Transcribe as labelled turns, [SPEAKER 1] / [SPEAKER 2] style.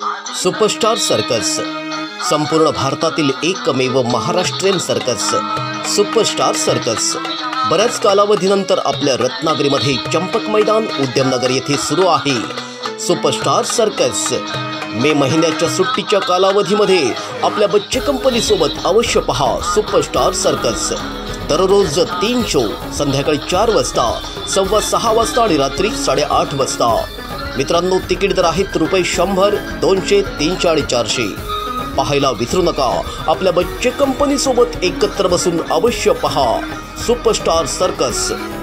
[SPEAKER 1] Superstar circus संपूर्ण भारतातील एकमेव महाराष्ट्रीयन सर्कस सुपरस्टार सर्कस बऱ्याच कालावधीनंतर आपल्या रत्नागिरीमध्ये चंपक मैदान उद्यमनगर येथे सुरू आहे। सुपरस्टार सर्कस मे महिन्याच्या सुट्टीच्या कालावधीमध्ये आपल्या बच्चे कंपनी सोबत अवश्य पहा। सुपरस्टार सर्कस दररोज 3 शो संध्याकाळी 4 वाजता, 6:15 वाजता आणि रात्री 8:30 वाजता। मित्रांनो, तिकीट दर आहेत ₹100, 200, 300 आणि 400। पाहायला विसरू नका। आपल्या बच्चे कंपनी सोबत एकत्र बसून अवश्य पहा। Superstar circus.